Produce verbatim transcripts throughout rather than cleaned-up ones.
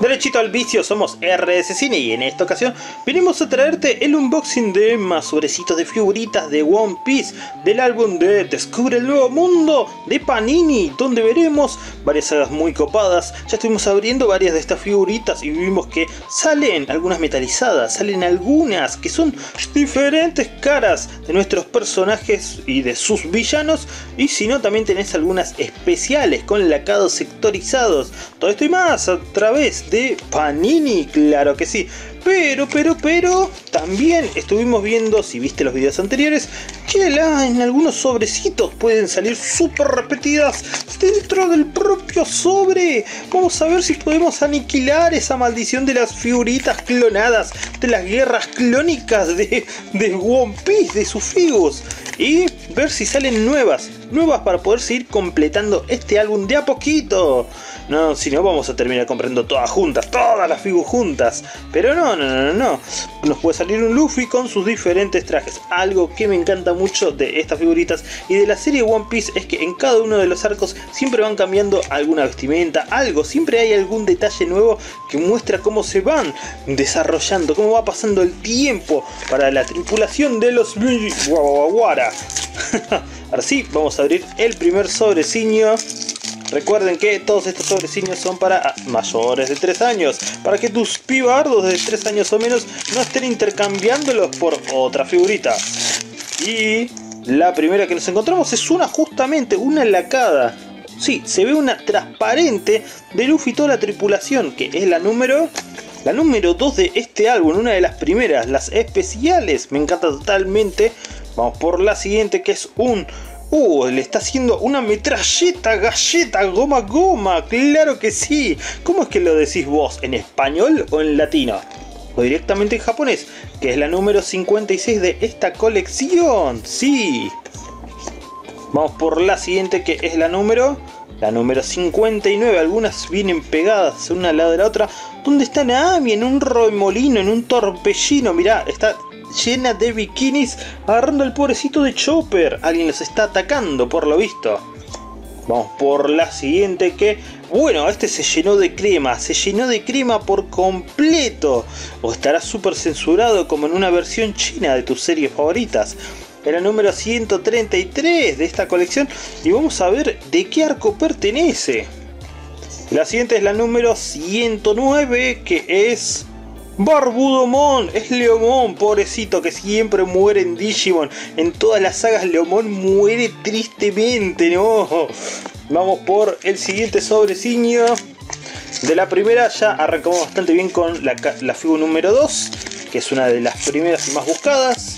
Derechito al vicio, somos R S Cine y en esta ocasión venimos a traerte el unboxing de más sobrecitos de figuritas de One Piece del álbum de Descubre el Nuevo Mundo de Panini, donde veremos varias sagas muy copadas. Ya estuvimos abriendo varias de estas figuritas y vimos que salen algunas metalizadas, salen algunas que son diferentes caras de nuestros personajes y de sus villanos, y si no también tenés algunas especiales con lacados sectorizados. Todo esto y más a través de Panini, claro que sí. Pero, pero, pero, también estuvimos viendo, si viste los videos anteriores, que la, en algunos sobrecitos pueden salir súper repetidas dentro del propio sobre. Vamos a ver si podemos aniquilar esa maldición de las figuritas clonadas, de las guerras clónicas de, de One Piece, de sus figus. Y ver si salen nuevas, nuevas para poder seguir completando este álbum de a poquito. No, si no vamos a terminar comprando todas juntas, todas las figuras juntas. Pero no, no, no, no. Nos puede salir un Luffy con sus diferentes trajes. Algo que me encanta mucho de estas figuritas y de la serie One Piece es que en cada uno de los arcos siempre van cambiando alguna vestimenta, algo. Siempre hay algún detalle nuevo que muestra cómo se van desarrollando, cómo va pasando el tiempo para la tripulación de los Mugiwara. Ahora sí, vamos a abrir el primer sobrecillo. Recuerden que todos estos sobreciños son para mayores de tres años, para que tus pibardos de tres años o menos no estén intercambiándolos por otra figurita. Y la primera que nos encontramos es una, justamente una lacada. Sí, se ve una transparente de Luffy y toda la tripulación, que es la número... La número dos de este álbum, una de las primeras, las especiales. Me encanta totalmente. Vamos por la siguiente, que es un... Uh, le está haciendo una metralleta, galleta, goma, goma. Claro que sí. ¿Cómo es que lo decís vos? ¿En español o en latino? O directamente en japonés, que es la número cincuenta y seis de esta colección. Sí. Vamos por la siguiente, que es la número... La número cincuenta y nueve. Algunas vienen pegadas una al lado de la otra. ¿Dónde está Nami? En un remolino, en un torbellino. Mirá, está llena de bikinis agarrando al pobrecito de Chopper. Alguien los está atacando, por lo visto. Vamos por la siguiente, que... Bueno, este se llenó de crema. Se llenó de crema por completo. O estará súper censurado como en una versión china de tus series favoritas. Era el número ciento treinta y tres de esta colección y vamos a ver de qué arco pertenece. La siguiente es la número ciento nueve, que es Barbudomon. Es Leomon, pobrecito, que siempre muere en Digimon. En todas las sagas Leomon muere tristemente, ¿no? Vamos por el siguiente sobreciño. De la primera ya arrancamos bastante bien con la, la figura número dos, que es una de las primeras y más buscadas.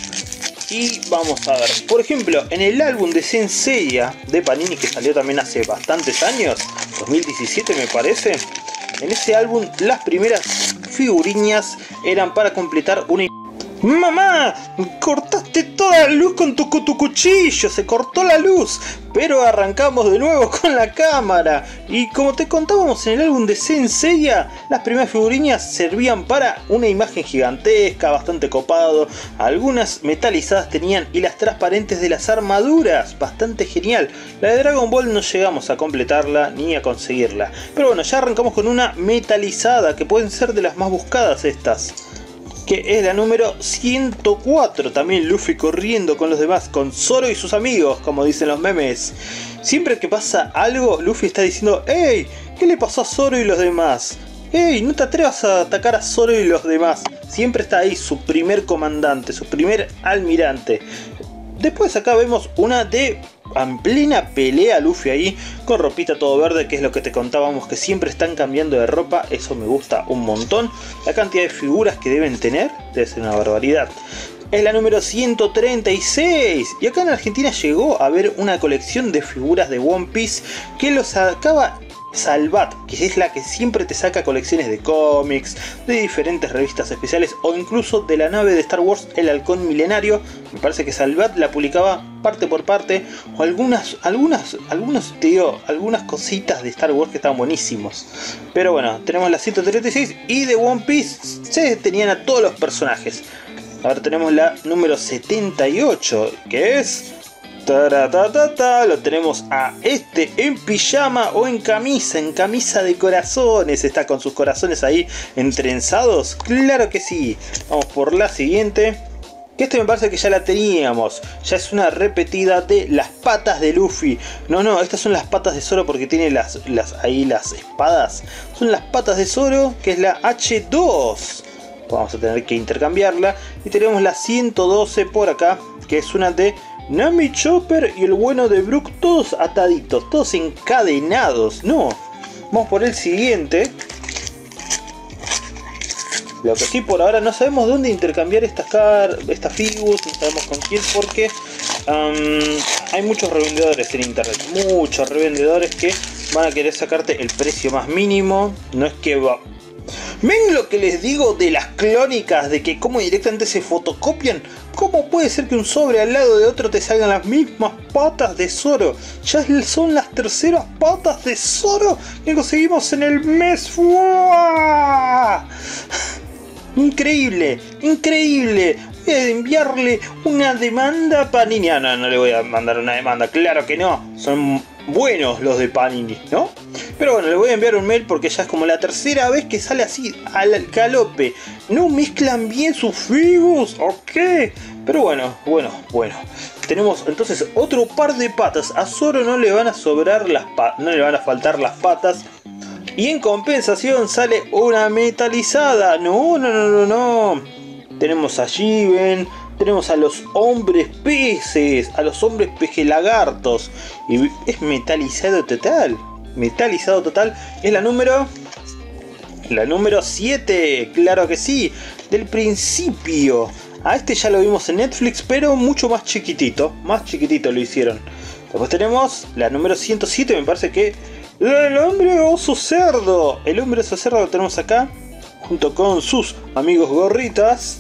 Y vamos a ver, por ejemplo, en el álbum de Saint Seiya de Panini, que salió también hace bastantes años, dos mil diecisiete me parece. En ese álbum las primeras figuriñas eran para completar una... ¡Mamá! Cortaste toda la luz con tu, tu cuchillo, se cortó la luz. Pero arrancamos de nuevo con la cámara. Y como te contábamos en el álbum de Saint Seiya, las primeras figurinas servían para una imagen gigantesca, bastante copado. Algunas metalizadas tenían y las transparentes de las armaduras, bastante genial. La de Dragon Ball no llegamos a completarla ni a conseguirla. Pero bueno, ya arrancamos con una metalizada, que pueden ser de las más buscadas estas, que es la número ciento cuatro. También Luffy corriendo con los demás, con Zoro y sus amigos, como dicen los memes. Siempre que pasa algo, Luffy está diciendo: ¡Ey! ¿Qué le pasó a Zoro y los demás? ¡Ey! No te atrevas a atacar a Zoro y los demás. Siempre está ahí su primer comandante, su primer almirante. Después acá vemos una de... en plena pelea, Luffy ahí con ropita todo verde, que es lo que te contábamos, que siempre están cambiando de ropa. Eso me gusta un montón. La cantidad de figuras que deben tener debe ser una barbaridad. Es la número ciento treinta y seis. Y acá en Argentina llegó a haber una colección de figuras de One Piece que lo sacaba Salvat, que es la que siempre te saca colecciones de cómics, de diferentes revistas especiales o incluso de la nave de Star Wars, el Halcón Milenario. Me parece que Salvat la publicaba parte por parte, o algunas, algunas, algunos, te digo, algunas cositas de Star Wars que estaban buenísimos. Pero bueno, tenemos la ciento treinta y seis y de One Piece se tenían a todos los personajes. Ahora tenemos la número setenta y ocho, que es Taratatata, lo tenemos a este en pijama o en camisa, en camisa de corazones. Está con sus corazones ahí entrenzados. Claro que sí. Vamos por la siguiente. Que este me parece que ya la teníamos. Ya es una repetida de las patas de Luffy. No, no, estas son las patas de Zoro porque tiene las, las, ahí las espadas. Son las patas de Zoro, que es la hache dos. Vamos a tener que intercambiarla. Y tenemos la ciento doce por acá, que es una de Nami, Chopper y el bueno de Brook, todos ataditos, todos encadenados. No, vamos por el siguiente. Lo que sí, por ahora no sabemos dónde intercambiar estas car estas figuras, no sabemos con quién, porque um, hay muchos revendedores en internet, muchos revendedores que van a querer sacarte el precio más mínimo. No es que va... ¿Ven lo que les digo de las clónicas? De que como directamente se fotocopian. ¿Cómo puede ser que un sobre al lado de otro te salgan las mismas patas de Zoro? Ya son las terceras patas de Zoro que conseguimos en el mes. ¡Fua! Increíble, increíble. Voy a enviarle una demanda a Panini. Ah, no, no le voy a mandar una demanda. Claro que no. Son buenos los de Panini, ¿no? Pero bueno, le voy a enviar un mail porque ya es como la tercera vez que sale así al galope. No mezclan bien sus figos, ¿ok? Pero bueno, bueno, bueno. Tenemos entonces otro par de patas. A Zoro no le van a sobrar las patas, no le van a faltar las patas. Y en compensación sale una metalizada. No, no, no, no, no. Tenemos a Given. Tenemos a los hombres peces. A los hombres peje lagartos. Y es metalizado total. Metalizado total. Es la número... La número siete. Claro que sí. Del principio. A este ya lo vimos en Netflix, pero mucho más chiquitito. Más chiquitito lo hicieron. Después tenemos la número ciento siete. Me parece que... El hombre oso cerdo. El hombre oso cerdo lo tenemos acá, junto con sus amigos gorritas.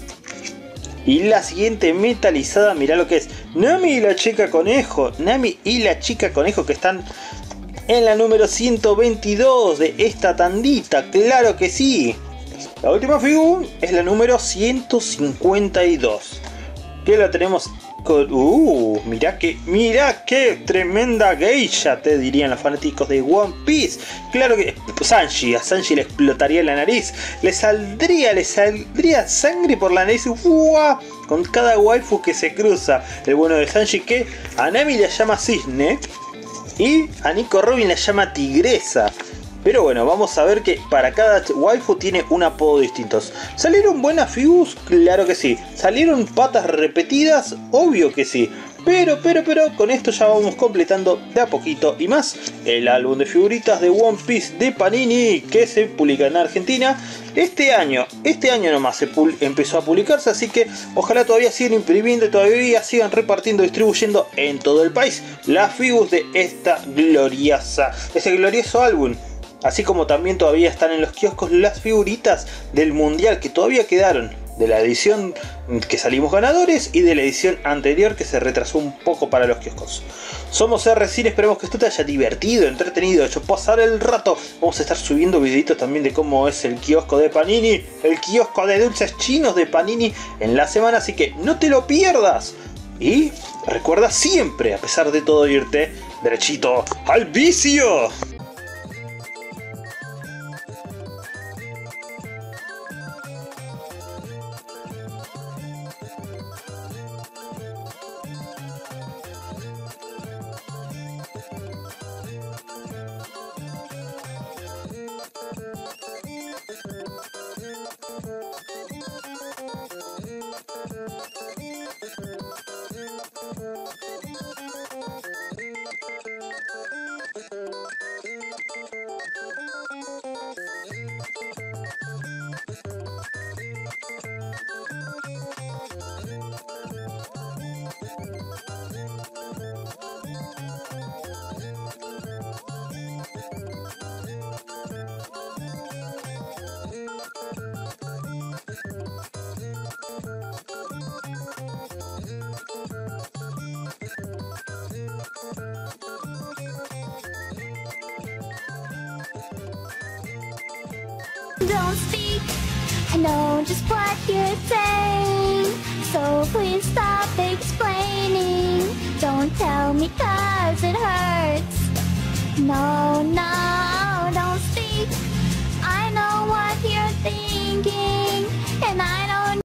Y la siguiente metalizada, mirá lo que es. Nami y la chica conejo. Nami y la chica conejo que están en la número ciento veintidós de esta tandita. Claro que sí. La última figura es la número ciento cincuenta y dos. Que la tenemos con... Uh, mirá que, mirá que tremenda geisha, te dirían los fanáticos de One Piece. Claro que Sanji, a Sanji le explotaría la nariz. Le saldría, le saldría sangre por la nariz. ¡Uah! Con cada waifu que se cruza. El bueno de Sanji que a Nami le llama cisne. Y a Nico Robin la llama tigresa. Pero bueno, vamos a ver que para cada waifu tiene un apodo distinto. ¿Salieron buenas figures? Claro que sí. ¿Salieron patas repetidas? Obvio que sí. Pero, pero, pero, con esto ya vamos completando de a poquito y más el álbum de figuritas de One Piece de Panini que se publica en Argentina este año. Este año nomás se empezó a publicarse, así que ojalá todavía sigan imprimiendo y todavía sigan repartiendo, distribuyendo en todo el país las figures de esta gloriosa, ese glorioso álbum. Así como también todavía están en los kioscos las figuritas del mundial que todavía quedaron. De la edición que salimos ganadores y de la edición anterior que se retrasó un poco para los kioscos. Somos R Cine, esperemos que esto te haya divertido, entretenido, hecho pasar el rato. Vamos a estar subiendo videitos también de cómo es el kiosco de Panini, el kiosco de dulces chinos de Panini en la semana, así que no te lo pierdas. Y recuerda siempre, a pesar de todo, irte derechito al vicio. Don't speak, I know just what you're saying, so please stop explaining. Don't tell me cause it hurts. No, not